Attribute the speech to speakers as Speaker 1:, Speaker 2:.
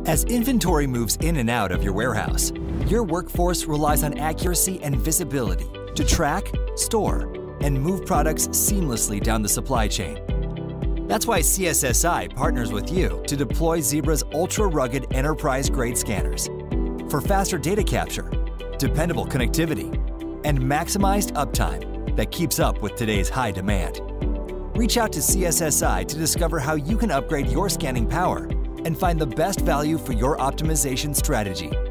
Speaker 1: As inventory moves in and out of your warehouse, your workforce relies on accuracy and visibility to track, store, and move products seamlessly down the supply chain. That's why CSSI partners with you to deploy Zebra's ultra-rugged enterprise-grade scanners for faster data capture, dependable connectivity, and maximized uptime that keeps up with today's high demand. Reach out to CSSI to discover how you can upgrade your scanning power and find the best value for your optimization strategy.